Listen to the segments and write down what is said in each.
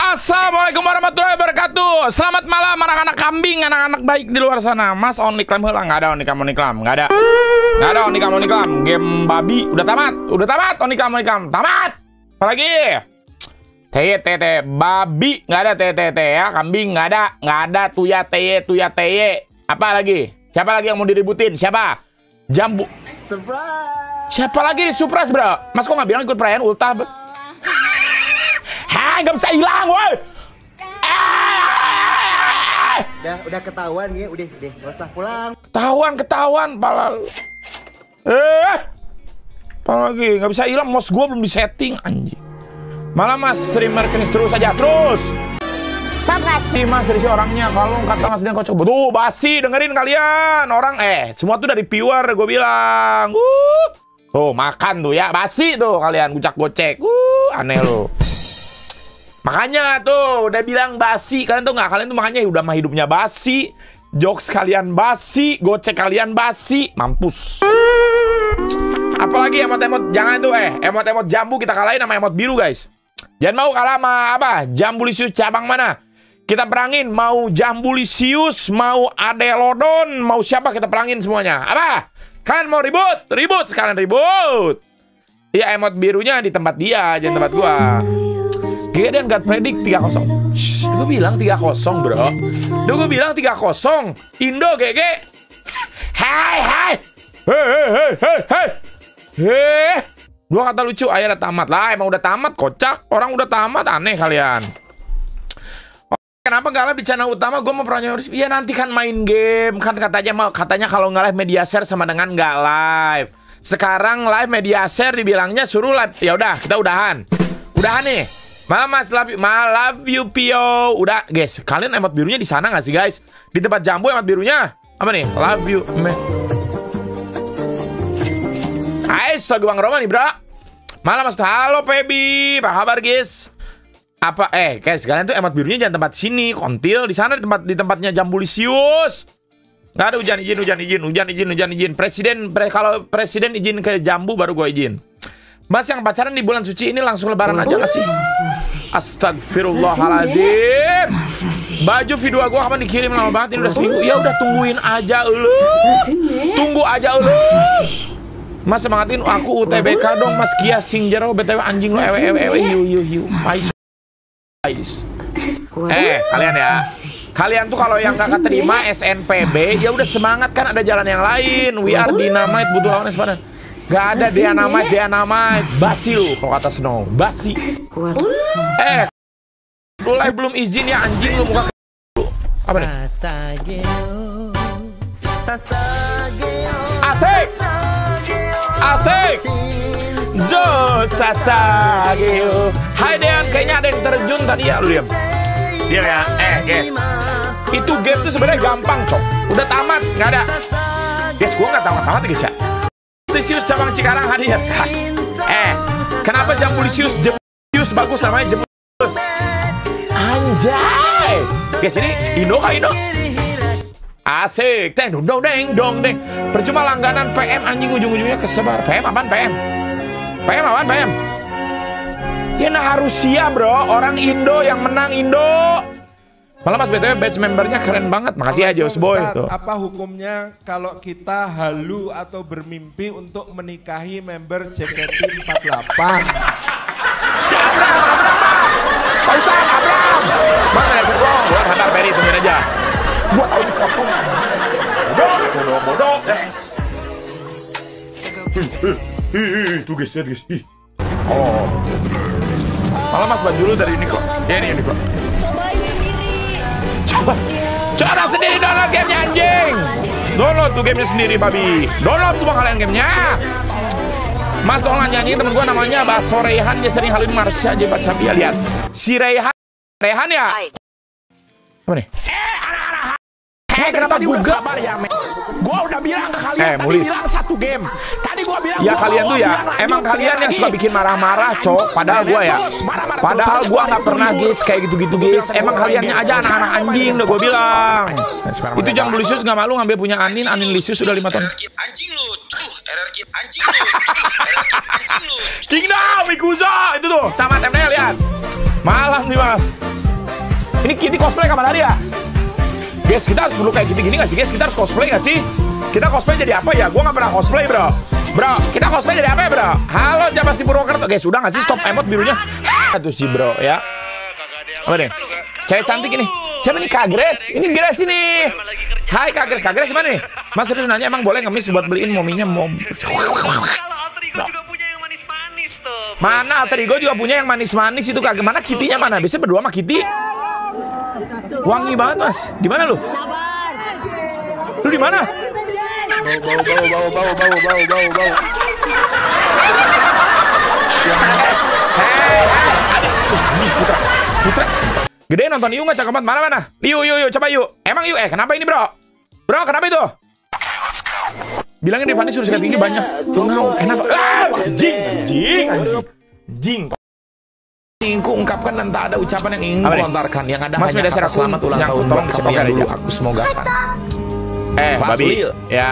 Assalamualaikum warahmatullahi wabarakatuh. Selamat malam anak-anak kambing, anak-anak baik di luar sana. Mas Oniklam heula, nggak ada Oniklam, nggak ada. Nggak ada Oniklam. Game babi udah tamat, Oniklam, tamat. Apalagi? Babi nggak ada, ya, kambing nggak ada, tuya teye. Apa lagi? Siapa lagi yang mau diributin? Siapa? Jambu. Surprise. Siapa lagi di surprise, bro? Mas kok nggak bilang ikut perayaan ultah? Hah, nggak bisa hilang, woi. Udah ketahuan ya, udah, nggak usah pulang. Ketahuan, pala. Apalagi nggak bisa hilang, mouse gua belum disetting, anjing. Malah mas streamer kenis terus aja, terus. Stop guys. Si mas dari si orangnya, kalau kata mas dia kocok. Tuh basi, dengerin kalian. Orang semua tuh dari viewer, gue bilang. Tuh makan tuh ya, basi tuh kalian gucak gocek. Aneh lo. Makanya tuh udah bilang basi. Kalian tuh nggak, kalian tuh makanya udah mah hidupnya basi. Jokes kalian basi, gocek kalian basi, mampus. Apalagi emot-emot, jangan tuh emot-emot jambu kita kalahin sama emot biru guys. Jangan mau kalah sama apa? Jambulisius cabang mana? Kita perangin, mau Jambulisius, mau Adelodon, mau siapa kita perangin semuanya. Apa? Kalian mau ribut? Sekalian ribut. Iya, emot birunya di tempat dia, jangan tempat gua. Gedean God Predict 3-0. Gue bilang 3-0 bro. Gue bilang 3-0. Indo GG. Hai. Dua kata lucu, akhirnya tamat lah. Emang udah tamat, kocak. Orang udah tamat, aneh kalian. Kenapa nggak live di channel utama? Gue mau prioritas. Ya nanti kan main game. Kan katanya kalau nggak live media share sama dengan nggak live. Sekarang live media share dibilangnya suruh live. Ya udah, kita udahan nih. Malah mas, love you Pio. Udah guys, kalian emot birunya di sana nggak sih guys? Di tempat jambu emot birunya apa nih? Love you Ais, lagu Bang Roma nih bro. Malah mas, halo Pebi, apa kabar guys? Apa guys, kalian tuh emot birunya jangan tempat sini, kontil di sana di tempatnya Jambulisius. Nggak ada hujan izin. Kalau presiden izin ke jambu baru gue izin. Mas yang pacaran di bulan suci ini langsung lebaran aja gak sih? Astagfirullahaladzim. Baju video gua kapan dikirim, lama banget ini udah seminggu. Ya udah tungguin aja ulu. Tunggu aja ulu. Mas semangatin aku UTBK dong Mas Kia Singjero BTW anjing lo hiu. Ais. Kalian ya. Kalian tuh kalau yang gak keterima SNPB ya udah semangat kan, ada jalan yang lain. We are Dynamite butuh lawan sepadan. Gak ada Dynamite. Basi lu kalau kata Snow. Basi. Lu live belum izin ya anjing lu, muka apa nih? Asik. Jo Sasageo. Hai Dean, kayaknya ada yang terjun tadi ya, lu diam. Diam ya. Guys. Itu game tuh sebenarnya gampang, cok. Udah tamat, nggak ada. Guys, gua nggak tamat guys ya. Jambulisius cabang Cikarang hadir khas. Kenapa Jambulisius bagus namanya Jambulisius? Anjay. Guys, ini Indo. Asik. Dong. Percuma langganan PM anjing ujung-ujungnya kesebar. PM apaan PM? Ya nah Rusia bro, orang Indo yang menang Indo. Malah mas BTW badge membernya keren banget. Makasih aja Osboy. Apa hukumnya kalau kita halu atau bermimpi untuk menikahi member JKT48? Abram. Mas ada sergong. Buat hantar Peri, tungguin aja. Buat tahu ini potong. Bodoh. Tuh guys, lihat guys. Malah mas baju lu dari ini kok. Ya ini kok. Coba sendiri download gamenya anjing. Download tuh gamenya sendiri babi. Download semua kalian gamenya. Mas tolong nyanyi temen gue namanya Baso Rehan. Dia sering halin Marsha aja baca Sabia. Lihat si Rehan ya. Apa nih? Kenapa gue sabar ya? Gue udah bilang ke kalian tadi bilang satu game. Tadi gue bilang ya kalian tuh ya. Emang kalian yang suka bikin marah-marah, cok. Padahal gue ya. Padahal gue nggak pernah guys kayak gitu-gitu guys. Emang kaliannya aja anak-anak anjing. Udah gue bilang. Itu Jambulisius nggak malu ngambil punya Anin Lisius sudah 5 tahun. Anjing lu. Kingdom Ikuza itu tuh. Sama temnya lihat. Malam nih mas. Ini Kitty cosplay kapan hari ya? Guys, kita harus perlu kayak gini-gini gak sih guys? Kita harus cosplay gak sih? Kita cosplay jadi apa ya? Gue gak pernah cosplay bro. Bro, kita cosplay jadi apa ya bro? Halo Jabar si Purwokerto. Guys, udah gak sih stop emot birunya? Aduh sih bro ya. Apa nih? Cewek cantik ini. Siapa nih Kak Grace? Ini Grace ini. Hai Kak Grace. Kak Grace mana nih? Mas serius nanya emang boleh ngemis buat beliin mominya mom. Mana Alter Ego juga punya yang manis-manis itu kagak. Mana Kitty-nya mana? Biasanya berdua sama Kitty. Wangi banget mas. Di mana lu? Lu di mana? Bau. Putra. Gede nonton Iu nggak cakep banget. Mana? Iu, coba Iu. Emang Iu? Kenapa ini bro? Bro, kenapa itu? Bilangin Devani suruh sikat gigi banyak. Tungau. Kenapa? Anjing. Ingin kuungkapkan dan tak ada ucapan yang ingin kulontarkan. Yang ada Mas hanya kata selamat ulang tahun. Tolong dicepokin dulu. Aku semoga kan. Babi. Ya.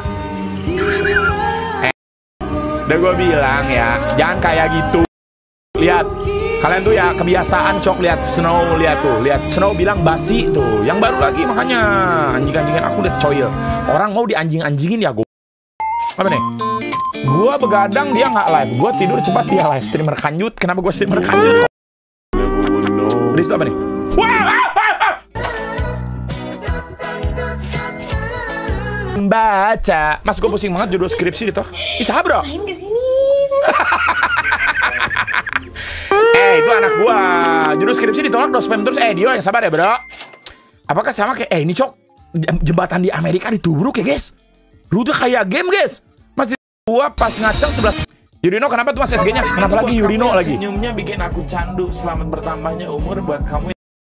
Udah gue bilang ya, jangan kayak gitu. Lihat, kalian tuh ya kebiasaan cok. Lihat Snow, lihat Snow bilang basi tuh. Yang baru lagi makanya anjing-anjingan aku lihat coil. Orang mau dianjing-anjingin ya gue. Apa nih? Gua begadang dia nggak live. Gua tidur cepat dia live. Streamer kanjut. Kenapa gua streamer kanjut? Riz apa nih? Baca. Mas gue pusing banget judul skripsi itu. Bisa bro? Main kesini. Itu anak gua. Judul skripsi ditolak spam terus. Dio yang sabar ya bro. Apakah sama kayak ini cok? Jembatan di Amerika ditubruk ya guys. Rute kayak game guys. Masih gua pas ngaceng 11. Yurino kenapa tuh mas SG-nya? Kenapa lagi Yurino lagi? Senyumnya bikin aku candu. Selamat bertambahnya umur buat kamu.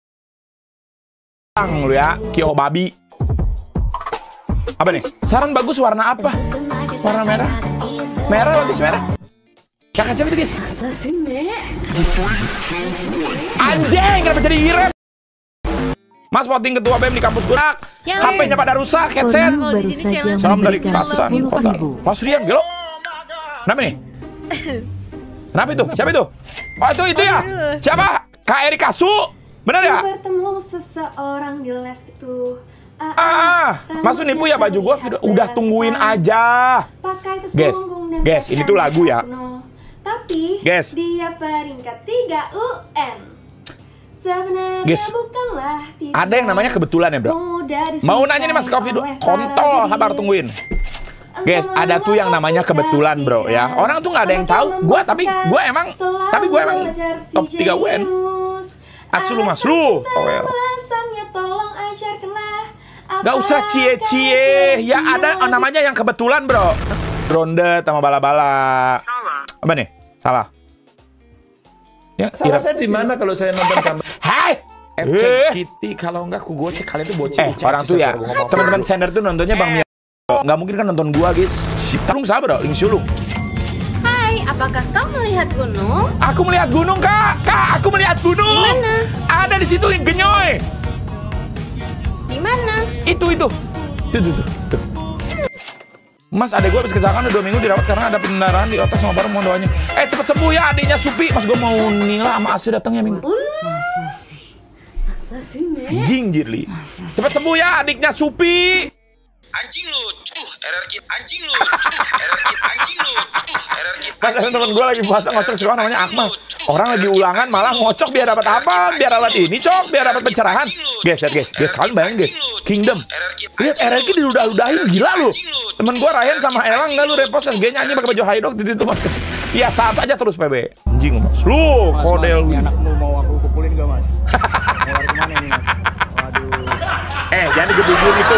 Lu ya, Kyo babi. Apa nih? Saran bagus warna apa? Warna merah. Merah bagus merah. Kakak siapa itu guys? Anjing, kenapa jadi irem? Mas voting ketua BEM di kampus gue. HP-nya pada rusak, headset. Salam dari Kasan Kota. Mas Rian, gelo. Kenapa nih? Kenapa itu? Siapa itu? Oh itu ya? Siapa? Kak Erika Su? Benar ya? Bertemu seseorang di les itu. Mas nipu ya baju gua. Udah tungguin aja. Guys, ini tuh lagu ya. Tapi dia peringkat 3 UN. Sebenarnya bukanlah ada yang namanya kebetulan ya bro. Mau nanya nih mas Kofi kontol, sabar tungguin. Guys, ada tuh yang namanya kebetulan bro ya. Orang tuh nggak ada yang tahu. Tapi gue emang top 3 UN. Aslu mas lu. Gak usah cie-cie. Ya ada namanya yang kebetulan bro. Ronde sama bala-bala. Apa nih? Salah. Ya, salah saya di mana kalau saya nonton kamu? Hai. FC Kitty kalau enggak ku gocek kalian tuh bocil. Orang tuh ya. Teman-teman sender tuh nontonnya Bang Mia. Nggak mungkin kan nonton gua guys. Sulung sabar dong, sulung. Hai, apakah kau melihat gunung? Aku melihat gunung kak. Kak, aku melihat gunung. Di mana? Ada di situ yang genyoy. Di mana? Itu. Tuh. Mas, adek gue habis kecelakaan udah 2 minggu dirawat karena ada pendarahan di otak sama paru, mohon doanya. Cepet sembuh ya adiknya Supi. Mas gue mau nila sama Asri datang ya minggu. Masa sih, Nek? Anjing Jirli. Cepet sembuh ya adiknya Supi. Anjing lu, error kit, anjing lu, error kit, anjing lu, error kit. Mas, temen gue lagi puasa ngocok sekolah namanya Akmal. Orang lagi ulangan malah ngocok biar dapat apa? Biar dapat ini cok, biar dapat pencerahan. Guys, kalian bayangin guys, Kingdom. Lihat error kit diludah-ludahin gila lu. Temen gue Ryan sama Elang nggak lu repost SG-nya anjing pakai baju Haidok di situ mas. Iya saat aja terus PB. Anjing mas, lu kodel. Anakmu mau aku pukulin gak mas? Mau lari kemana ini mas? Waduh. Jangan digebugin itu.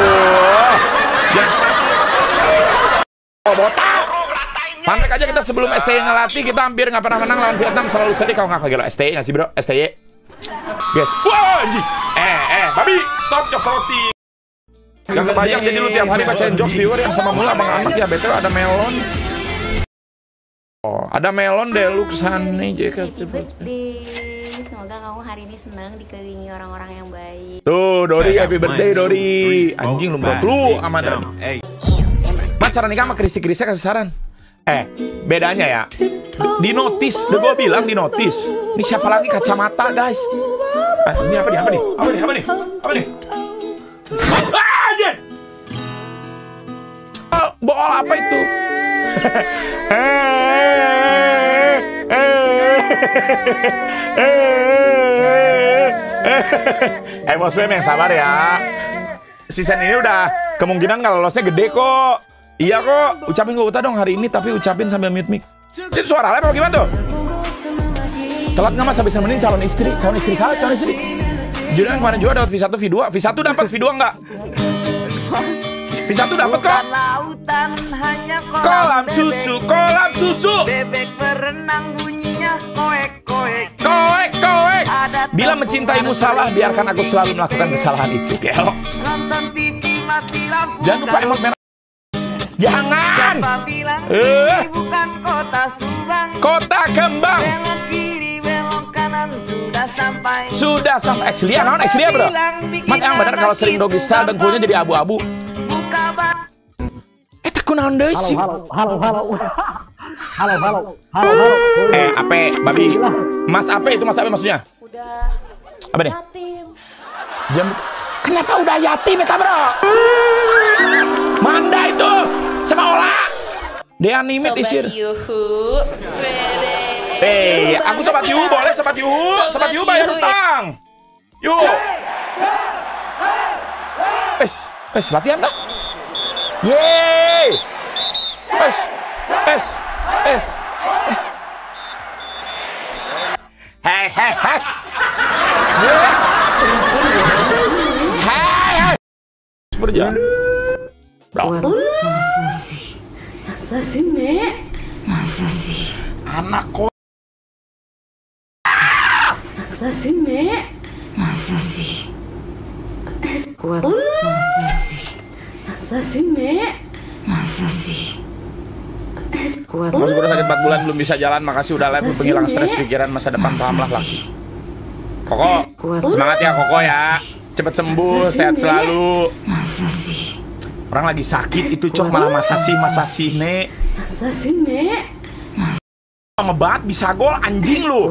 Botak. Pantek aja kita sebelum STY ngelatih kita hampir nggak pernah menang lawan Vietnam, selalu sedih kalau nggak kaget lo. STY nggak sih bro? STY. Guys, wah anjing. Babi, stop roti. Yang kebayang jadi lu tiap hari bacain jokes viewer yang sama mula abang anak ya betul ada melon. Ada melon deluxe honey JKT. Semoga kamu hari ini senang dikelilingi orang-orang yang baik. Tuh, Dori, happy birthday Dori. Anjing lu bro, lu aman Dori. Mas saran nikah sama Krisi-Krisi kasih saran. Bedanya ya. Di notis, udah gue bilang di notis. Ini siapa lagi kacamata, guys? Ini apa nih? Apa nih? Apa nih? Apa nih? Apa nih? Anjir! Bool apa itu? Bos Bem yang sabar ya. Season ini udah kemungkinan kalau lolosnya gede kok. Iya kok. Ucapin gue Uta dong hari ini, tapi ucapin sambil mute mic. Itu suara live apa gimana tuh? Telat nggak mas habis nemenin calon istri? Calon istri salah, calon istri. Jadi kemarin juga dapat V1 V2. V1 dapat V2 nggak? V1 dapat kok. Kolam susu, kolam susu. Bebek berenang bunyinya koek koek. Koek koek. Bila mencintaimu salah, biarkan aku selalu melakukan kesalahan itu. Gelo. Nonton TV mati lampu. Jangan lupa emot merah. Jangan. Bukan kota Subang. Kota Kembang. Belok kiri, belok kanan, sudah sampai. Sudah sampai. Exlia, non Exlia bro. Mas emang benar kalau sering doggy style dengkulnya jadi abu-abu. Buka bak. Tekun anda sih. Halo. Ape, babi. Mas Ape itu Mas Ape maksudnya? Udah Apa nih? yatim. Jam. Kenapa udah yatim ya bro? Manda itu sama Ola. Dia anime isir. Yuhu. Aku sobat Yuhu boleh sobat Yuhu. Sobat Yuhu bayar utang. Yuk. Latihan dah. Yeay. Hey. Berjalan. Masa sih, Nek? Masa sih? Anak kok. Masa sih, Nek? Masa sih? Kuat. Masa sih? Masa sih, Nek? Masa sih? Kuat. Mas gue udah sakit 4 bulan belum bisa jalan. Makasih udah live penghilang stres pikiran masa depan paham lah. Koko, semangat ya Koko ya. Cepet sembuh, sehat selalu. Masa sih? Orang lagi sakit itu cok malah masa sih Nek. Masa sih, Nek? Lama banget bisa gol anjing lu.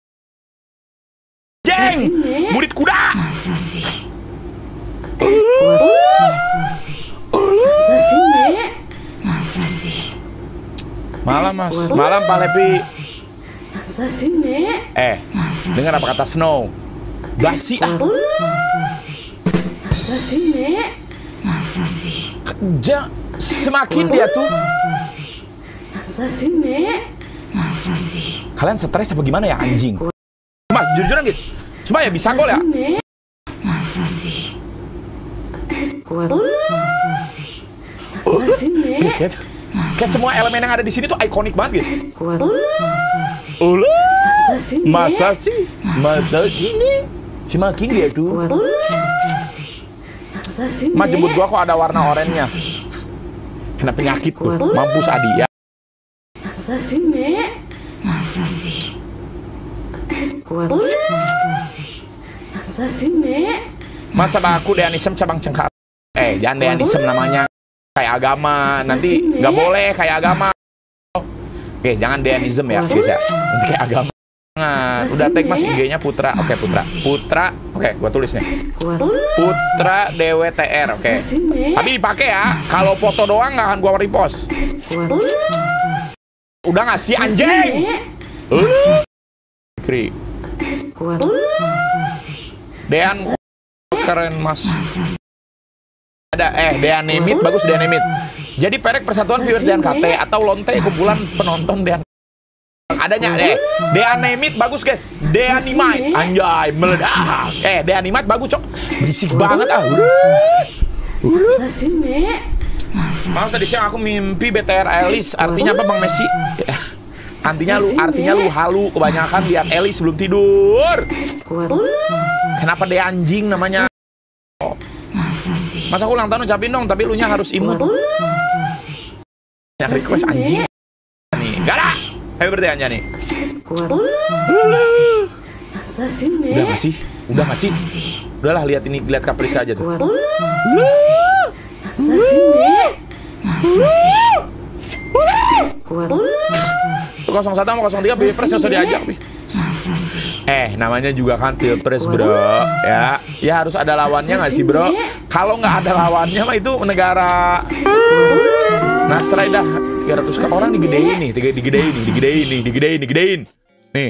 Jeng, murid kuda. Masa sih? Kuat. Masa sih? Masa sih, Nek? Masa sih? Malam mas, malam Pak Lepi. Masa sih, Nek? Dengar apa kata Snow? Basi ah. Masa sih? Masa sih, Nek? Masa sih? Semakin dia tuh. Masa sih? Masa sih, Nek? Masa sih? Kalian stres apa gimana ya anjing? Mas, jujur-jujuran guys. Cuma ya bisa gol ya. Masa sih? Kuat. Masa sih? Masa sih, Nek? Kayak semua elemen yang ada di sini tuh ikonik banget guys. Kuat. Masa sih? Masa sih, Nek? Masa sih? Masa sih? Semakin dia tuh. Kuat. Masa sih? Masa sih, Mas jemput Nek? gua kok ada warna oranye. Kena penyakit tuh. Mampus Adi ya. Masa sih, Nek? Masa sih? Kuat. Masa sih? Masa sih, Nek? Masa aku Deanism cabang cengkar. Jangan Deanism namanya. Kayak agama. Nanti nggak boleh kayak agama. Oke, jangan Deanism ya guys ya. Nanti kayak agama. Nah, udah tag mas IG-nya Putra. Oke, Putra. Oke, gua tulis nih. Putra DWTR. Oke. Tapi dipakai ya. Kalau foto doang nggak akan gua repost. Kuat. Masa sih? Udah ngasih anjing. Kri. Kuat. Masa sih? Dean keren mas. Masa sih? Ada Dean Nemit bagus Dean Nemit. Jadi Perek Persatuan Viewers Dean KT atau Lonte kumpulan penonton Dean. Adanya Dean Nemit bagus guys. Deanimate anjay meledak. Deanimate bagus cok. Berisik banget ah. Masa sih, Nek? Maaf tadi siang aku mimpi BTR Elis. Artinya apa Bang Messi? Artinya lu halu kebanyakan lihat Elis sebelum tidur. Kuat. Masa sih? Kenapa dia anjing namanya? Masa sih? Masa aku ulang tahun ucapin dong, tapi lu nya harus imut. Masa sih? Yang request anjing. Nih, gak ada. Ayo berarti aja nih. Kuat. Masa sih? Masa sih, Nek? Udah gak sih? Udah gak sih? Udahlah lihat ini, lihat Kapriska aja tuh. Kuat. Masa sih? Masa sih, Nek? Masa sih? Kuat. Masa sih? 01 sama 03 Bipres yang usah diajak. Masa Masa sih? Namanya juga kan pilpres bro. Ya harus ada lawannya nggak sih bro? Kalau nggak ada lawannya mah itu negara Nasrai dah 300 orang digedein nih, digedein. Nih.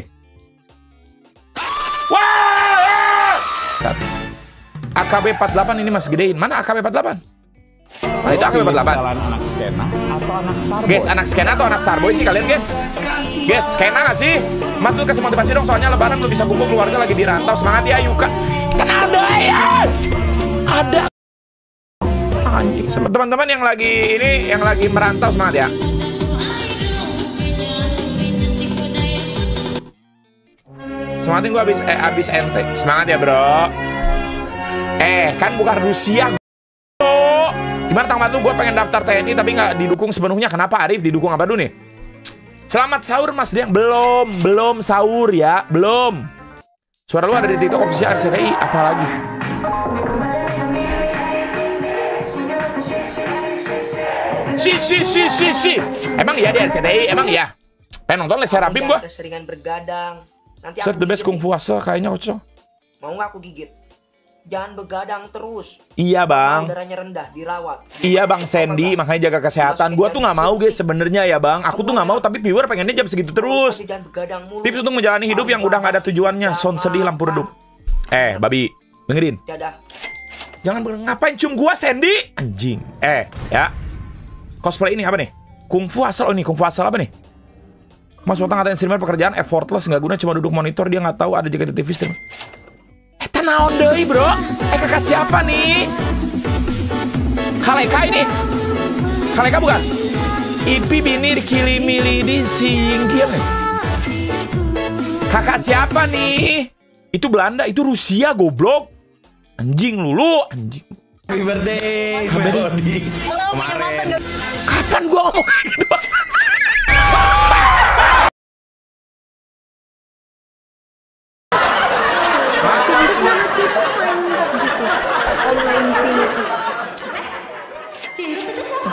Wah! AKB 48 ini Mas gedein. Mana AKB 48? Nah, itu AKB 48. Anak skena atau anak starboy? Guys, anak skena atau anak starboy sih kalian guys? Guys, skena nggak sih? Mas tuh kasih motivasi dong, soalnya lebaran belum bisa kumpul keluarga lagi di rantau. Semangat ya Yuka. Kenal deh ya. Ada anjing. Teman-teman yang lagi ini, yang lagi merantau semangat ya. Semangatin gua abis ente. Semangat ya bro. Kan bukan Rusia. Gimana Tang Batu? Gue pengen daftar TNI tapi nggak didukung sepenuhnya. Kenapa Arif? Didukung apa dulu nih? Selamat sahur Mas Diang. Belum sahur ya. Belum. Suara lu ada di TikTok official RCTI. Apalagi? Si. Emang iya di RCTI? Emang iya? Pengen nonton Les Serapim gue. Keseringan bergadang. Nanti Set the best Kung Fu Hustle kayaknya kocok. Mau nggak aku gigit? Jangan begadang terus. Iya bang. Darahnya rendah, dirawat. Iya bang Sandy, makanya jaga kesehatan. Gua tuh nggak mau guys sebenarnya ya bang. Aku tuh nggak mau tapi viewer pengennya jam segitu terus. Tips untuk menjalani hidup yang udah nggak ada tujuannya. Sound sedih lampu redup. Babi, dengerin. Jangan ngapain cium gua Sandy? Anjing. Ya. Cosplay ini apa nih? Kung Fu Hustle. Oh ini Kung Fu Hustle apa nih? Mas Wotang ngatain streamer pekerjaan effortless, nggak guna, cuma duduk monitor, dia nggak tahu ada JKT TV stream. Naon deui bro? Kakak siapa nih? Kaleka ini? Kaleka bukan? Ipi bini dikilimili di singkir nih. Kakak siapa nih? Itu Belanda, itu Rusia goblok. Anjing lulu, anjing. Happy birthday, kemarin. Kapan gua ngomong kayak gitu maksudnya? Sinduk mana Cipu main PUBG tuh? Online di sini tuh. Sinduk itu siapa?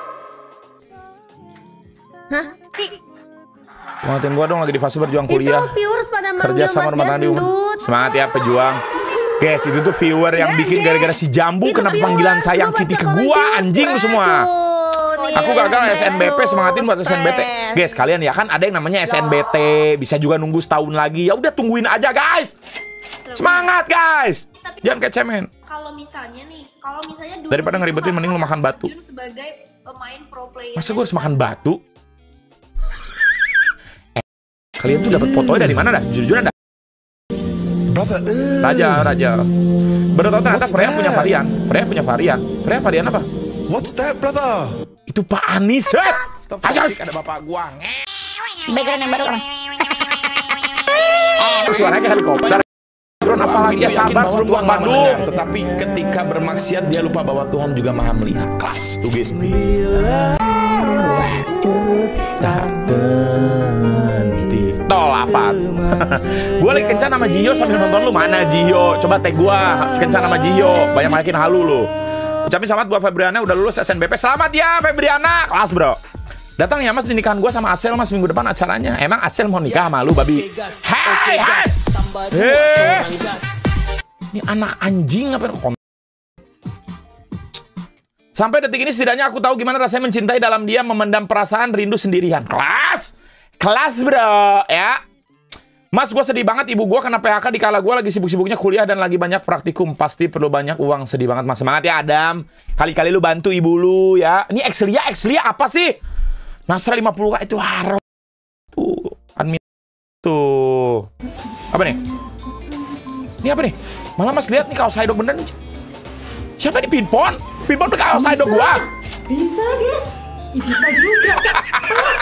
Hah? Semangatin gua dong, lagi di fase berjuang kuliah. Itu viewers pada manggil kerja sama rumah tangga di Gendut. Semangat ya pejuang. Guys, itu tuh viewer yang bikin gara-gara si Jambu kena panggilan sayang Kitty ke gua, anjing lu semua. Aku gagal SNBP, semangatin buat SNBT. Guys, kalian ya kan ada yang namanya SNBT, bisa juga nunggu setahun lagi. Ya udah tungguin aja, guys. Semangat, guys. Jangan kayak cemen. Kalau misalnya nih, dulu daripada ngeribetin mending lu makan batu. Sebagai pemain pro player. Masa gue harus makan batu? Kalian tuh dapat fotonya dari mana dah? Jujur-jujuran dah. Raja. Baru tau ternyata Freya punya varian. Freya varian apa? What's that, brother? Itu Pak Anies. Ada bapak gua. Background yang baru orang. Suaranya helikopter. Drone apalagi ya sabar sebelum pulang Bandung. Tetapi ketika bermaksiat dia lupa bahwa Tuhan juga maha melihat. Kelas tuh guys. Tak berhenti. Tolafat. Gue lagi kencan sama Jio sambil nonton lu. Mana Jio? Coba tag gua. Kencan sama Jio. Banyak-banyakin halu lu. Ucapin selamat buat Febriana udah lulus SNBP. Selamat ya Febriana. Kelas bro. Datang ya mas di nikahan gue sama Asel mas minggu depan acaranya. Emang Asel mau nikah sama lu babi? Hai. Ini anak anjing apa? Sampai detik ini setidaknya aku tahu gimana rasanya mencintai dalam diam, memendam perasaan rindu sendirian. Kelas bro ya. Mas gue sedih banget ibu gue kena PHK di kala gue lagi sibuk-sibuknya kuliah dan lagi banyak praktikum. Pasti perlu banyak uang, sedih banget mas. Semangat ya Adam. Kali-kali lu bantu ibu lu ya. Ini Exlia apa sih? Nasra 50k itu haram. Tuh, admin tuh. Apa nih? Ini apa nih? Malah mas lihat nih kaos Haidok bener nih. Siapa nih Pinpon? Pinpon pakai kaos Haidok gua. Bisa guys. Bisa juga. Pas.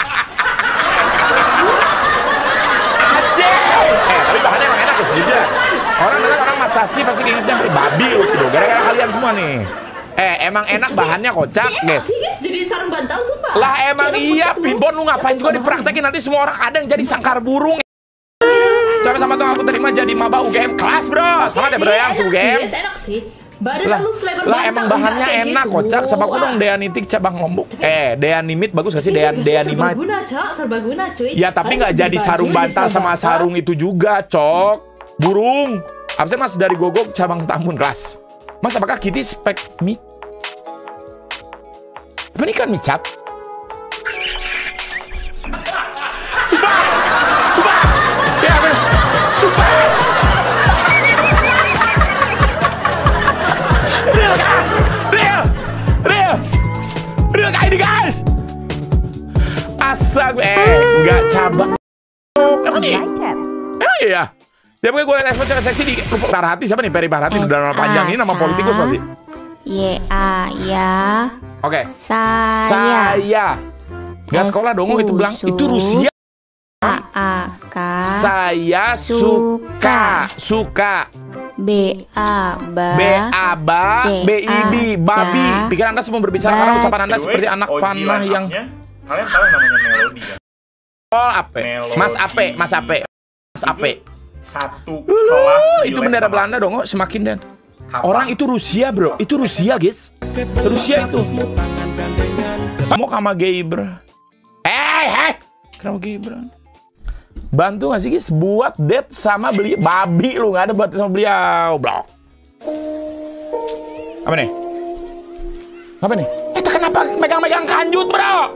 Tapi bahannya emang enak loh, jujur. Orang Masashi pasti ingetnya babi gitu. Gara-gara kalian semua nih. Emang enak bahannya kocak, guys. Jadi sarung bantal sumpah. Lah emang iya, Pinbon lu ngapain juga dipraktekin nanti semua orang ada yang jadi sangkar burung. Sampai sama tuh aku terima jadi maba UGM kelas, bro. Selamat ya, bro, yang UGM. Enak sih. Badan lu selebar lah emang bahannya enak kocak. Sama aku dong Deanitik cabang Lombok. Deanimit bagus gak sih? Deanimate. Serbaguna, Cok. Serbaguna, cuy. Ya tapi nggak jadi sarung bantal sama sarung itu juga, Cok. Burung. Absen Mas dari Gogok cabang Tambun kelas. Mas apakah Kitty spek mie? Apa ini kan micat? Sumpah! Sumpah! Ya, sumpah! Real kan? Real kayak ini guys! Astaga, nggak cabang. Emang nih? Emang iya? Ya pokoknya gue liat ekspor cewek seksi di Parhati. Siapa nih? Peri Parhati. Udah nama panjang ini nama politikus pasti. Ya. Oke. Saya. Nggak sekolah dong itu bilang. Itu Rusia. Saya suka. B-I-B babi. Pikir Anda semua berbicara karena ucapan Anda seperti anak panah yang. Kalian tahu namanya melodi kan? Oh, Ape. Mas Ape. Satu kelas itu bendera Belanda dong, semakin dan orang itu Rusia bro, itu Rusia guys, Rusia itu. Kamu sama Gibran, kenapa Gibran? Bantu nggak sih guys buat date sama beli babi lu nggak ada buat sama beliau, bro. Apa nih? Kenapa megang-megang kanjut bro?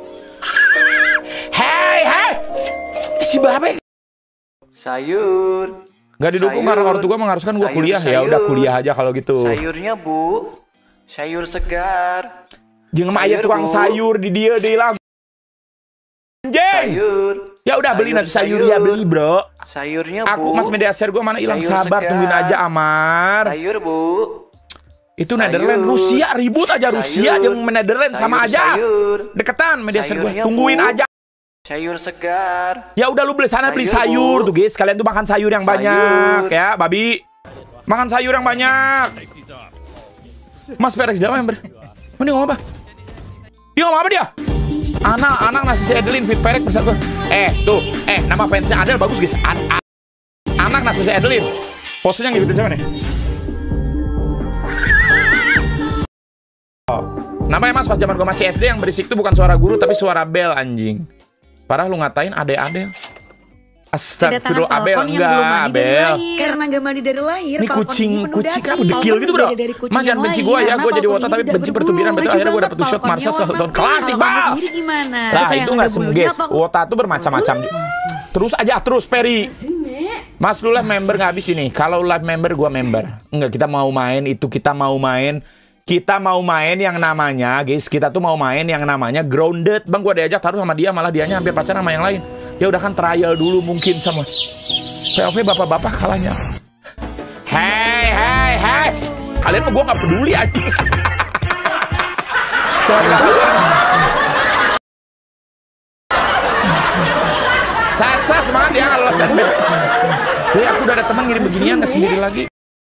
Hei, si babe. Sayur. Gak didukung karena orang tua mengharuskan gua kuliah. Ya udah kuliah aja kalau gitu. Sayurnya Bu, sayur segar. Jangan ayat tukang sayur di dia deh lah. Anjing. Sayur. Ya udah beli nanti sayur ya beli bro. Sayurnya Bu. Aku Mas media share gua mana hilang sabar tungguin aja Amar. Sayur Bu. Itu Netherlands Rusia ribut aja Rusia yang Netherlands sama aja. Deketan media share gua tungguin aja. Sayur segar. Ya udah lu beli sana beli sayur tuh guys. Kalian tuh makan sayur yang banyak ya, babi. Makan sayur yang banyak. Mas Perex dia member. Dia ngomong apa? Dia ngomong apa dia? Anak nasi si Adeline fit Perex bersatu. Nama fansnya Adel bagus guys. Anak nasi si Adeline. Posenya ngikutin siapa nih? Namanya Mas pas zaman gua masih SD yang berisik tuh bukan suara guru tapi suara bel anjing. Parah lu ngatain Ade. Astagfirullah Abel enggak Abel. Karena gak mandi dari lahir. Ini kucing kenapa dekil gitu bro? Mas jangan benci gua ya, gua jadi wota tapi benci pertubiran betul akhirnya gua dapet shot Marsa tahun klasik bal. Lah itu nggak guys, wota tuh bermacam-macam. Terus Peri. Mas lu live member nggak habis ini. Kalau live member gua member. Enggak kita mau main yang namanya guys, kita tuh mau main yang namanya grounded. Bang gua diajak taruh sama dia malah dianya hampir pacaran sama yang lain. Ya udah kan trial dulu mungkin sama POV bapak-bapak kalahnya. Hei. Kalian mah gua nggak peduli aja. Sasa semangat ya kalau SNBP. Aku udah ada teman ngirim beginian ke sendiri lagi.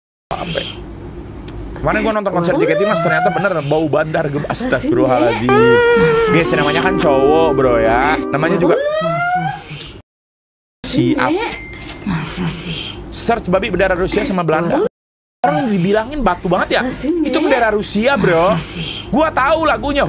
Kemarin gue nonton konser JKT Mas ternyata bener bau bandar astagfirullahaladzim. Guys namanya kan cowok bro ya. Namanya juga siap. Search babi bendera Rusia sama Belanda. Orang dibilangin batu banget ya. Itu bendera Rusia bro. Gua tahu lagunya.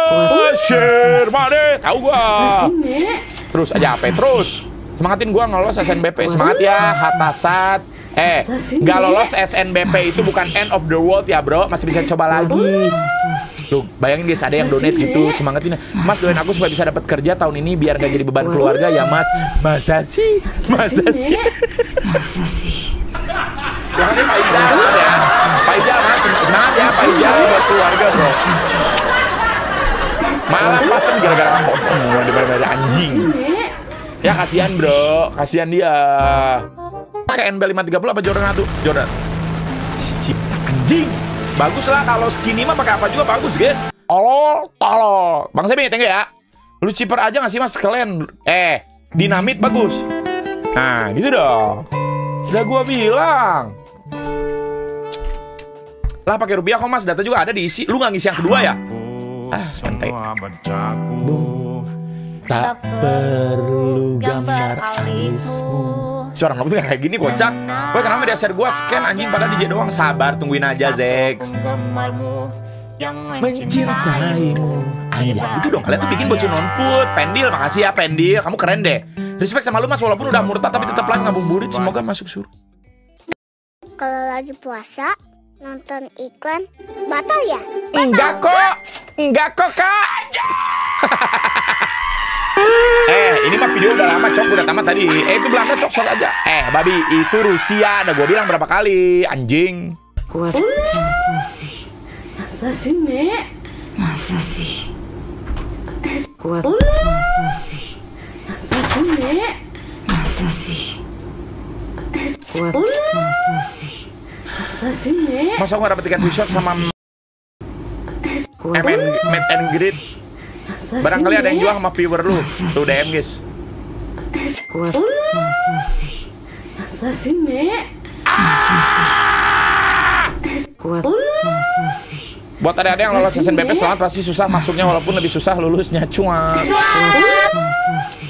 Tahu gua. Terus aja apa terus. Semangatin gua ngelos SNBP. Semangat ya Hatasat. Nggak lolos SNBP itu bukan end of the world ya bro. Masih bisa coba lagi. Tuh bayangin guys ada yang donate gitu. Semangatin Mas doain aku supaya bisa dapat kerja tahun ini biar gak jadi beban keluarga ya Mas. Masa sih Jangan Faijal Mas semangat ya Faijal buat keluarga bro. Malah pasang gara-gara ngomong daripada anjing. Ya kasihan bro, kasihan dia. Pakai NB530 apa Jordan 1? Jordan. Cip anjing. Bagus lah kalau skinny mah pakai apa juga bagus, guys. Tolol. Bang Semi, thank you ya. Lu cheaper aja nggak sih Mas kalian? Dinamit bagus. Nah, gitu dong. Udah gua bilang. Lah pakai rupiah kok Mas, data juga ada diisi. Lu nggak ngisi yang kedua ya? Santai. Tak perlu gambar alismu. Si orang Lombok tuh kayak gini kocak. Woi kenapa dia share gua scan anjing padahal DJ doang. Sabar tungguin aja Zex. Mencintaimu. Anjing itu dong kalian tuh bikin bocil nonput. Pendil makasih ya Pendil. Kamu keren deh. Respect sama lu Mas walaupun udah murtad tapi tetap live ngabuburit. Semoga masuk surga. Kalau lagi puasa nonton iklan batal ya? Enggak kok Kak. Ini mah video udah lama cok, udah tamat tadi. Itu Belanda cok sok aja. Babi itu Rusia, udah gue bilang berapa kali, anjing. Kuat. Masa sih Nek? Masa sih? Kuat. Masa sih? Masa sih Nek? Masa sih? Kuat. Masa sih? Masa sih Nek? Masa gue dapet tiket shot sama Meet and Greet. Barangkali ada yang jual sama viewer lu. Tuh DM guys. Kuat. Masa sih? Masa sih Nek? Masa sih? Kuat. Masa sih? Buat ada yang lolos SNBP selamat, pasti susah masuknya walaupun lebih susah lulusnya. Cuan. Masa sih?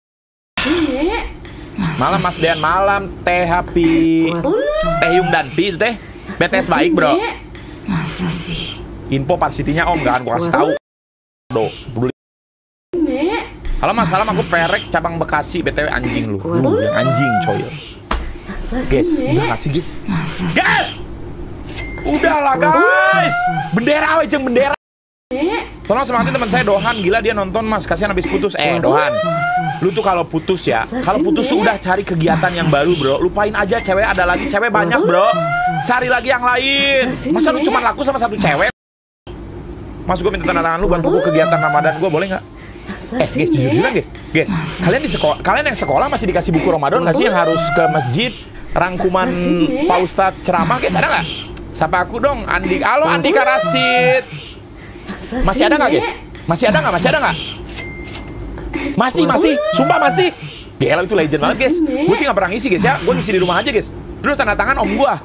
Malam Mas Dean, malam Teh Happy. Teh Yung dan Pi itu teh. BTS baik bro. Masa sih? Info Parsitinya om kan gua kasih tahu. Do, peduli. Halo Mas, salam aku Perek cabang Bekasi. BTW anjing lu. Yang anjing coy. Guys, udah kasih guys. Guys. Udahlah guys. Bendera wejeng bendera. Tolong semangatin teman saya Dohan, gila dia nonton Mas, kasihan habis putus. Dohan. Lu tuh kalau putus ya, kalau putus tuh udah cari kegiatan yang baru, bro. Lupain aja cewek ada lagi, cewek banyak, bro. Cari lagi yang lain. Masa lu cuma laku sama satu cewek? Mas, gue minta tanda tangan lu buat buku kegiatan Ramadan gue, boleh nggak? Guys, jujur-jujuran guys. Kalian di sekolah, kalian yang sekolah masih dikasih buku Ramadan nggak sih yang harus ke masjid? Rangkuman Pak Ustadz ceramah, guys, ada nggak? Sapa aku dong, Andi. Halo Andika Rasid. Masih ada nggak guys? Masih ada nggak? Masih ada nggak? Masih. Sumpah masih. Gila itu legend banget guys. Gue sih nggak pernah ngisi guys ya. Gue ngisi di rumah aja guys. Dulu tanda tangan om gue.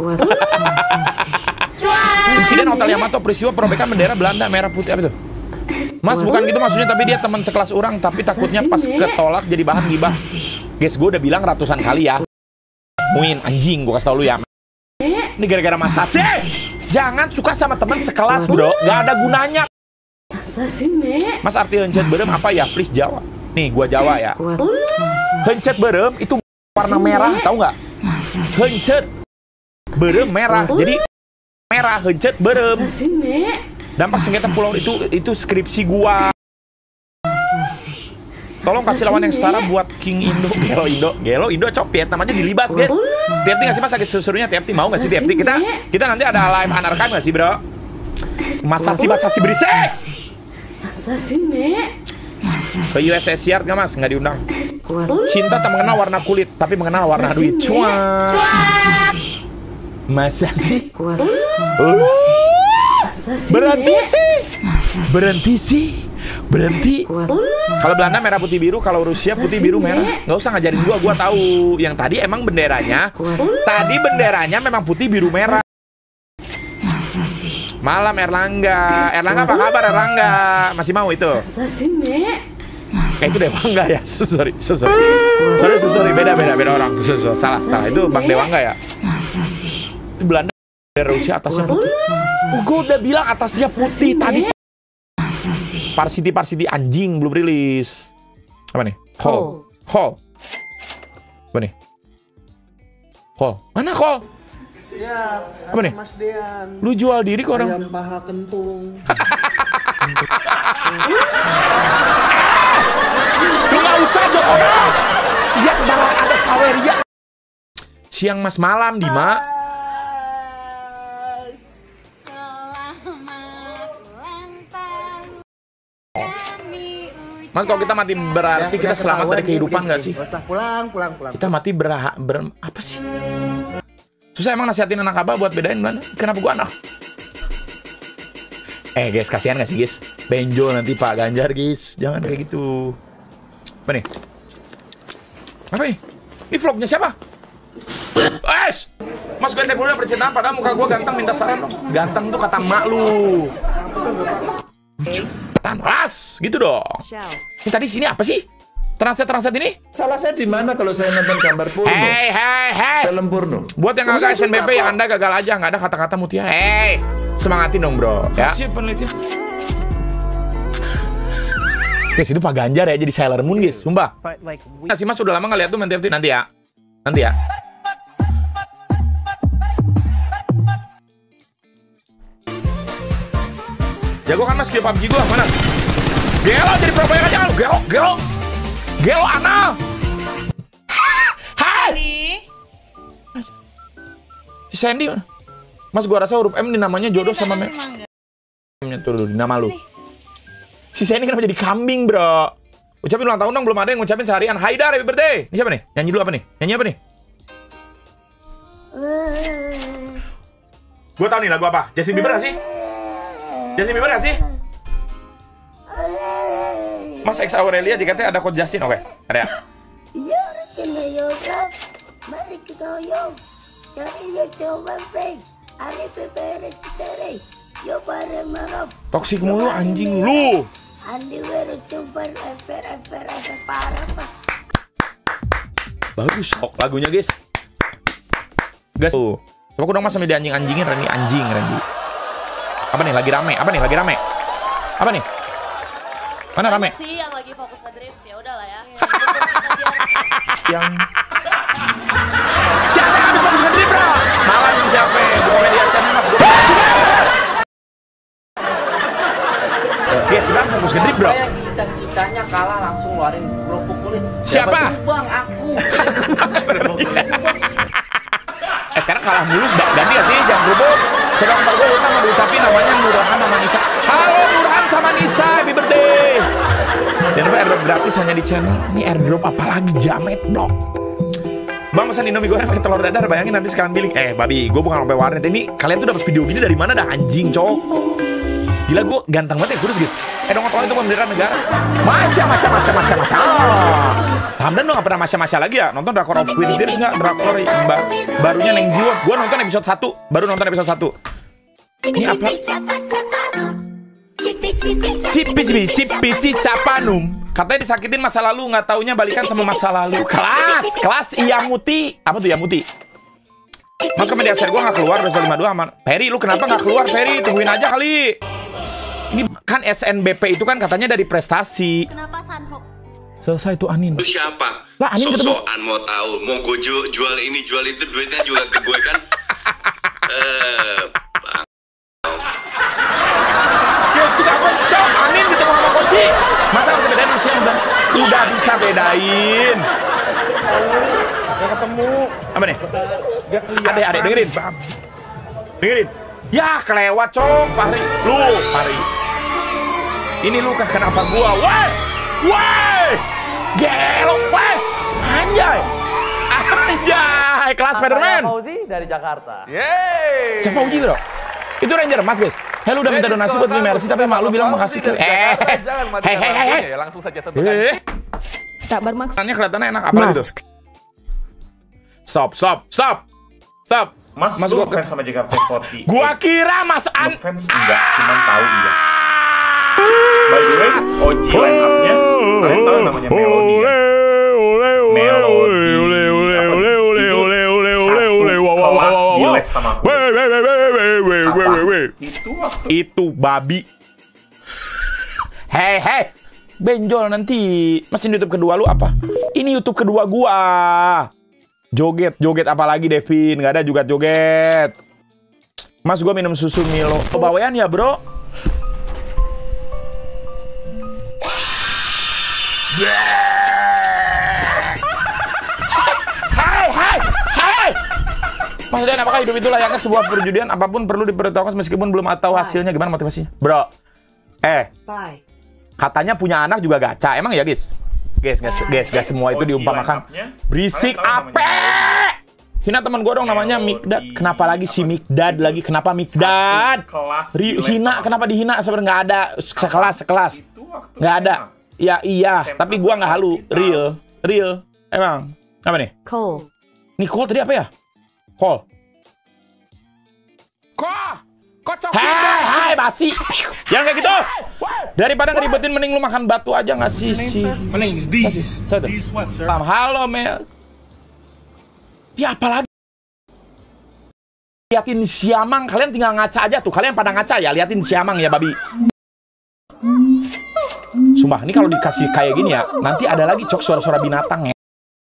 Insiden Hotel Yamato, peristiwa perobekan bendera Belanda merah putih apa itu? Mas bukan gitu maksudnya, tapi dia teman sekelas orang, tapi takutnya pas ketolak jadi bahan gibah. Guys, gue udah bilang ratusan kali ya. Muin anjing, gue kasih tau lu ya. Ini gara-gara Mas Sase. Jangan suka sama teman sekelas bro, gak ada gunanya. Mas arti hencet berem apa ya? Please Jawa. Nih gua Jawa ya. Hencet berem itu warna merah, tahu nggak? Hencet berem merah. Jadi merah hencet berem. Dampak sengketa pulau itu skripsi gua. Tolong kasih lawan yang setara buat King Indo. Gelo Indo copet namanya dilibas guys. TFT nggak sih Mas? Agak sesuruhnya TFT mau nggak sih TFT? Kita nanti ada live anarkan nggak sih bro? Masa sih berisik. Masa sih Nek? Ke USS Yard nggak Mas? Nggak diundang. Cinta tak mengenal warna kulit, tapi mengenal warna duit. Cuan. Masa sih? Berhenti. Kalau Belanda merah putih biru, kalau Rusia putih biru merah. Nggak usah ngajarin gua tahu. Yang tadi emang benderanya. Tadi benderanya memang putih biru merah. Malam Erlangga apa kabar Erlangga? Masih mau itu? Kayak itu Dewangga ya? Sorry, beda orang. Salah, itu Bang Dewangga ya? Itu Belanda dari Rusia atasnya putih. Gue udah bilang atasnya putih tadi. Parsity anjing belum rilis. Apa nih? Hall. Apa nih? Hall. Mana Hall? Siap. Apa nih? Mas Dean. Lu jual diri ke orang. Ayam paha kentung. Lu nggak usah Jokowi. Ya malah ada saweria. Siang Mas malam Dima. Mas kalau kita mati berarti kita selamat dari kehidupan nggak sih? Pulang. Kita mati apa sih? Susah emang nasihatin anak abah buat bedain Belanda. Kenapa gua anak? Guys, kasihan gak sih guys? Benjo nanti Pak Ganjar guys. Jangan kayak gitu. Apa nih? Apa nih? Ini vlognya siapa? Mas gue dulu udah percintaan padahal muka gue ganteng, minta saran dong. Ganteng tuh kata mak lu. Tanras gitu dong. Ini tadi sini apa sih? Translate ini? Salah saya di mana kalau saya nonton gambar porno? Hei. Film porno. Buat yang agak SNBP yang Anda gagal aja, nggak ada kata-kata mutiara. Hei, semangatin dong bro. Ya. Siap penelitian. Guys, itu Pak Ganjar ya jadi Sailor Moon guys, sumpah. Si Mas udah lama nggak lihat tuh main TFT. Nanti ya. Jago kan Mas skill PUBG gua mana? Gelo jadi pro player aja lu. Gelo anal. Hai. Si Sandy mana? Mas gua rasa huruf M di namanya jodoh sama M-nya tuh di nama lu. Si Sandy kenapa jadi kambing, bro? Ucapin ulang tahun dong, belum ada yang ngucapin seharian. Haidar, happy birthday. Ini siapa nih? Nyanyi dulu apa nih? Nyanyi apa nih? Gue tau nih lagu apa. Justin Bieber gak sih? Mas X Aurelia JKT ada code Justin, oke. Ada ya? Toksik mulu anjing lu. Bagus kok lagunya guys. Gas tuh. Coba aku dong Mas sama dia anjing-anjingin Randy. Apa nih lagi rame? Apa nih? Mana rame? Sih yang lagi fokus ngedrift ya udahlah ya. Yang siapa yang habis fokus ngedrift bro? Malah ini siapa? Bukan media sana Mas. Guys, bang fokus ngedrift bro. Yang cita-citanya kalah langsung ngeluarin bro pukulin. Siapa? Bang aku. Sekarang kalah mulu, ganti gak sih? Jangan berubah. Coba ntar gue lupa mau diucapin namanya Nurhan sama Nisa. Halo Nurhan sama Nisa, happy birthday. Jangan lupa airdrop gratis hanya di channel. Ini airdrop apa lagi? Jamet blok. Bang pesan Indomie goreng pakai telur dadar, bayangin nanti sekalian billing. Babi, gue bukan sampai warnet ini. Kalian tuh dapat video gini dari mana dah anjing, cowok? Gila gue ganteng banget ya, kurus guys. Dong ngomong itu pemberian negara. Masya. Hamdan lo gak pernah masya lagi ya? Nonton Drakor of Queen Tears nggak? Drakor barunya Neng Jiwa. Gue nonton episode 1. Baru nonton episode 1. Ini apa? Cipi Capanum. Katanya disakitin masa lalu, nggak taunya balikan sama masa lalu. Kelas Iamuti. Apa tuh Iamuti? Mas komedi aser gue nggak keluar 252 aman. Ferry, lu kenapa nggak keluar Ferry? Tungguin aja kali. Ini kan SNBP itu kan katanya dari prestasi. Kenapa Sanho? Selesai tuh Anin. Lu siapa? Lah Anin ketemu. Sosokan mau tahu, mau gue jual ini jual itu, duitnya juga ke gue kan. Yes, kita pencok Anin ketemu sama Koci. Masa harus bedain usia udah bisa bedain. Gak ketemu. Apa nih? Adek dengerin. Ya kelewat cok, Pari. Ini lu kan kenapa gua? Woi! Gelo wes! Anjay! Kelas Spiderman. Fauzi dari Jakarta. Yeay! Siapa Uji bro? Itu Ranger Mas guys. Lu udah minta donasi buat beli Mercy tapi malu bilang makasih ke. Jangan mati. Langsung saja tentukan. Tak bermaksud. Kelihatannya enak apa gitu? Stop. Mas lu fans sama JKT48. Gua kira Mas An fans enggak, cuman tahu iya. By the way, OG line up-nya kalian tahu namanya Melody ya? Kelas Giles sama aku. Itu babi. Hei, benjol nanti. Mas ini YouTube kedua lu apa? Ini YouTube kedua gua. Joget apa lagi Devin? Nggak ada juga joget. Mas gua minum susu Milo. Bawayan ya bro. Hai. Mas Dan, apakah hidup itu layaknya sebuah perjudian? Apapun perlu dipertaruhkan meskipun belum tahu hasilnya. Gimana motivasinya? Bro, katanya punya anak juga gacha. Emang ya guys? Guys, semua itu diumpamakan. Berisik ape. Hina teman gue dong namanya Mikdad. Kenapa lagi si Mikdad lagi? Kenapa Mikdad? Hina, kenapa dihina? Sebenarnya nggak ada sekelas. Nggak ada. Ya iya, tapi gua nggak halu. Real. Emang. Apa nih? Cole. Nih Cole tadi apa ya? Cole. Hai basi. Yang kayak gitu. Daripada ngeribetin mending lu makan batu aja nggak sih? My name is These what, sir? Halo Mel. Ya apalagi? Liatin Siamang, kalian tinggal ngaca aja tuh. Kalian pada ngaca ya, liatin Siamang ya babi. Sumpah, ini kalau dikasih kayak gini ya, nanti ada lagi cok suara-suara binatang ya.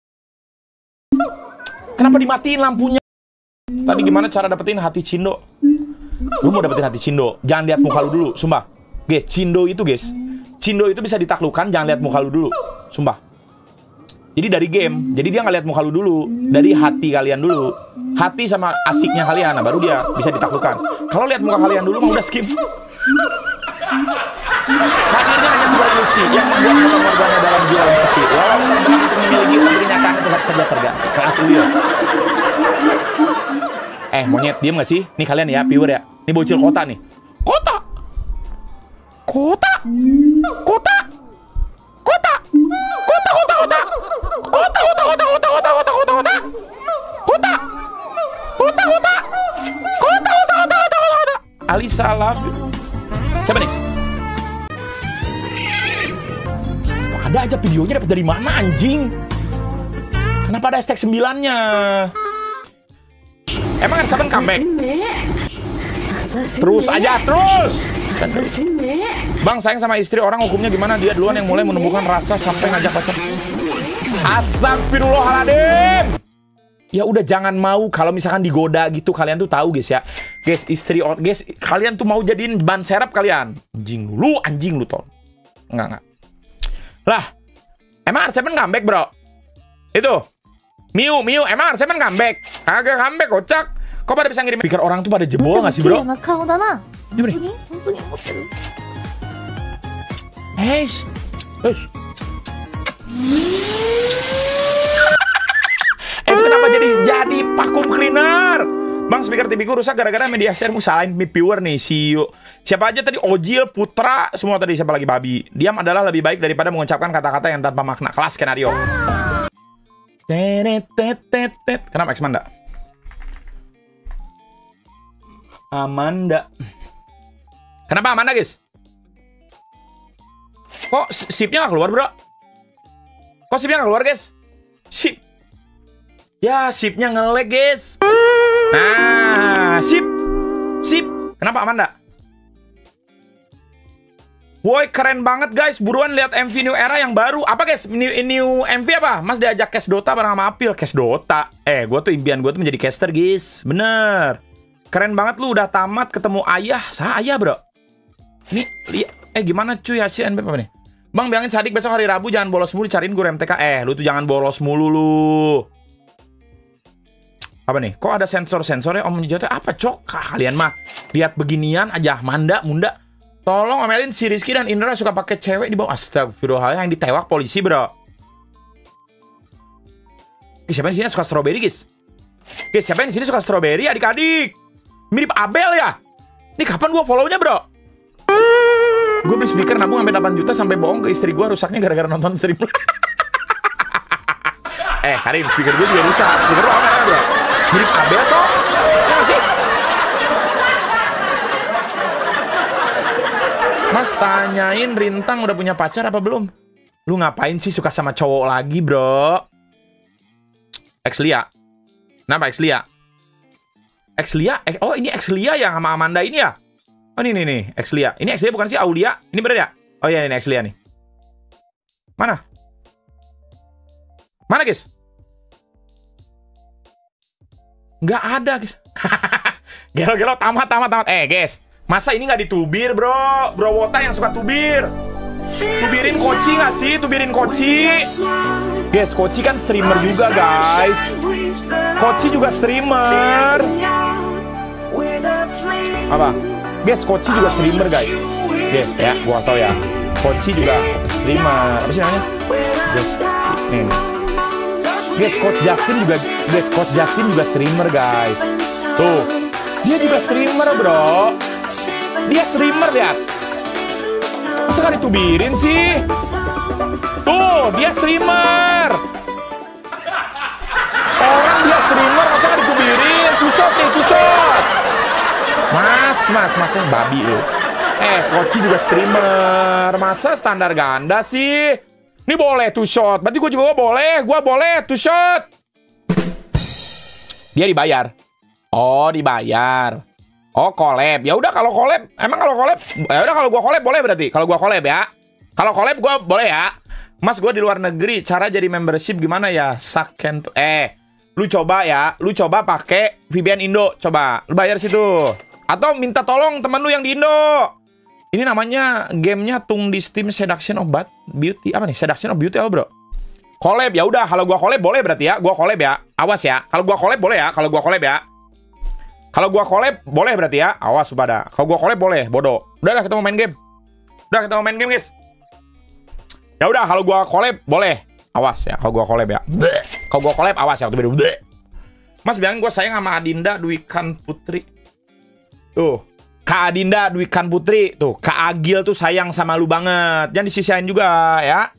Kenapa dimatiin lampunya? Tadi gimana cara dapetin hati Cindo? Lu mau dapetin hati Cindo, jangan lihat muka lu dulu, sumpah. Guys, Cindo itu bisa ditaklukkan, jangan lihat muka lu dulu, sumpah. Jadi dari game, jadi dia nggak lihat muka lu dulu, dari hati kalian dulu, hati sama asiknya kalian, nah baru dia bisa ditaklukkan. Kalau lihat muka kalian dulu, mah udah skip. Hadirnya hanya sebuah ilusi yang membuat keluarganya dalam jiwa yang sepi. Walaupun benar untuk memiliki tapi kenyataannya tetap saja tergantung. Kelas Uil. Monyet, diem gak sih? Nih kalian ya, viewer ya. Ini bocil kota nih. Kota. Alisa love you. Siapa nih? Tuh, ada aja videonya, dapat dari mana anjing? Kenapa ada hashtag 9-nya? Emang ada siapa comeback? Terus aja, terus! Bang, sayang sama istri orang hukumnya gimana? Dia duluan yang mulai menumbuhkan rasa sampai ngajak pacar. Astagfirullahaladzim! Ya udah jangan mau kalau misalkan digoda gitu, kalian tuh tahu guys ya. Guys, guys, kalian tuh mau jadiin ban serep kalian. Anjing lu tol. Enggak. Lah, emang R7 comeback, bro? Itu. Miu, emang R7 comeback? Agak comeback, kocak. Kok pada bisa ngirim? Pikir orang tuh pada jebol nggak sih, bro? Gimana? Itu kenapa jadi vacuum cleaner? Bang, speaker TV ku rusak gara-gara media share-mu salahin Mi Viewer nih, Siu. Siapa aja tadi? Ojil, Putra, semua tadi siapa lagi babi. Diam adalah lebih baik daripada mengucapkan kata-kata yang tanpa makna. Kelas skenario. Kenapa X-Manda? Amanda. Kenapa Amanda, guys? Kok sipnya nggak keluar, bro? Kok sipnya nggak keluar, guys? Sip. Ya, sipnya nge-lag, guys. Nah, sip. Kenapa Amanda? Woi, keren banget, guys. Buruan lihat MV New Era yang baru. Apa, guys? New MV apa? Mas diajak cash Dota bareng sama Apil. Cash Dota. Gue tuh impian gue tuh menjadi caster, guys. Bener. Keren banget lu udah tamat ketemu ayah. Ayah, bro. Ini, gimana cuy hasil NBP apa nih? Bang, bilangin Sadik besok hari Rabu jangan bolos mulu dicariin gue MTK. Lu tuh jangan bolos mulu lu. Apa nih? Kok ada sensor-sensornya Om Jota? Apa cok? Kalian mah lihat beginian aja munda. Tolong omelin si Rizky dan Indra suka pakai cewek di bawah. Astagfirullahaladzim, yang ditewak polisi, bro. Siapa yang di sini suka strawberry, guys? Guys, siapa yang di sini suka strawberry, adik-adik? Mirip Abel ya? Ini kapan gua follow-nya, bro? Gue beli speaker nabung sampai 8 juta sampai bohong ke istri gue rusaknya gara-gara nonton stream. Karim, speaker gue juga rusak. Speaker lu apa, bro? Mirip Abel, cok. Ya sih? Mas, tanyain Rintang udah punya pacar apa belum? Lu ngapain sih suka sama cowok lagi, bro? Exlia. Kenapa Exlia? Oh, ini Exlia yang sama Amanda ini ya? Oh, ini nih, Exlia. Ini Exlia bukan sih Aulia? Ini bener ya? Oh iya, ini Exlia nih. Mana? Mana, guys? Nggak ada, guys. Gelo-gelo, tamat. Guys. Masa ini nggak ditubir, bro? Bro Wota yang suka tubir. Tubirin Koci nggak sih? Tubirin Koci. Guys, Koci kan streamer juga, guys. Koci juga streamer. Apa? Guys, Koci juga streamer, guys. Guys, ya, gua tau ya. Koci juga streamer. Apa sih namanya? Guys, nih. Guys, Coach Justin juga streamer, guys. Tuh, dia juga streamer, bro. Dia streamer, lihat. Masa gak ditubirin sih? Tuh, dia streamer. Orang dia streamer, masa gak ditubirin? Two shot nih, two shot. Masa Masnya babi lu. Koci juga streamer. Masa standar ganda sih? Ini boleh two shot. Berarti gue juga boleh. Gue boleh two shot. Dia dibayar. Oh, dibayar. Oh, collab. Ya udah kalau collab, emang kalau collab, ya udah kalau gua collab boleh berarti. Kalau gua collab ya. Kalau collab gua boleh ya. Mas, gua di luar negeri, cara jadi membership gimana ya? Lu coba ya, lu coba pakai VPN Indo, coba. Lu bayar situ. Atau minta tolong temen lu yang di Indo. Ini namanya gamenya Tung di Steam Seduction of Beauty. Apa nih? Seduction of Beauty apa, Bro? Collab ya udah, kalau gua collab boleh berarti ya. Gua collab ya. Awas ya. Kalau gua collab boleh ya. Kalau gua collab ya. Kalau gua collab boleh berarti ya. Awas pada. Kalau gua collab boleh, bodoh. Udah kita mau main game. Udah kita mau main game, guys. Ya udah kalau gua collab boleh. Awas ya kalau gua collab ya. Kalau gua collab awas ya waktu beda. Mas bilangin gua sayang sama Adinda Dwikan Putri. Tuh. Kak Adinda Dwikan Putri. Tuh, Kak Agil tuh sayang sama lu banget. Jangan disisihin juga ya.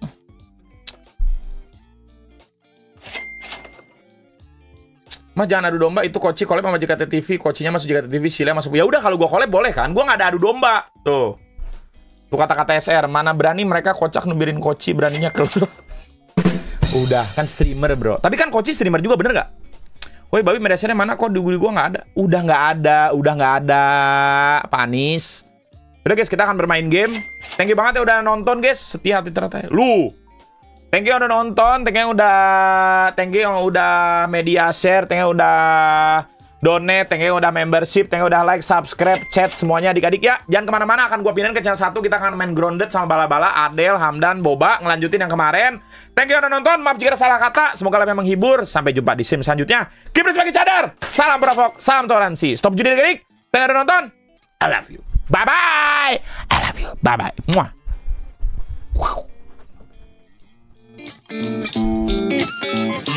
Mas jangan adu domba, itu Koci collab sama JKT TV, Kocinya masuk JKT TV, Sile masuk. Ya udah kalau gua collab boleh kan? Gua nggak ada adu domba. Tuh. Tuh kata-kata SR, mana berani mereka kocak nubirin Koci, beraninya keluar. Udah, kan streamer, Bro. Tapi kan Koci streamer juga, bener nggak? Woi, Babi medasinya mana kok di gua nggak ada? Udah nggak ada. Panis. Udah guys, kita akan bermain game. Thank you banget ya udah nonton guys. Setia hati teratai. Lu. Thank you yang udah nonton, thank you yang udah media share, thank you yang udah donate, thank you yang udah membership, thank you yang udah like, subscribe, chat, semuanya adik-adik ya. Jangan kemana-mana, akan gua pindahin ke channel 1, kita akan main Grounded sama Bala-Bala, Adel, Hamdan, Boba, ngelanjutin yang kemarin. Thank you yang udah nonton, maaf jika ada salah kata, semoga kalian menghibur. Sampai jumpa di sim selanjutnya. Keep it sebagai cadar, salam provok, salam toleransi. Stop judi adik-adik, thank you yang udah nonton, I love you, bye-bye, I love you, bye-bye, muah. Wow.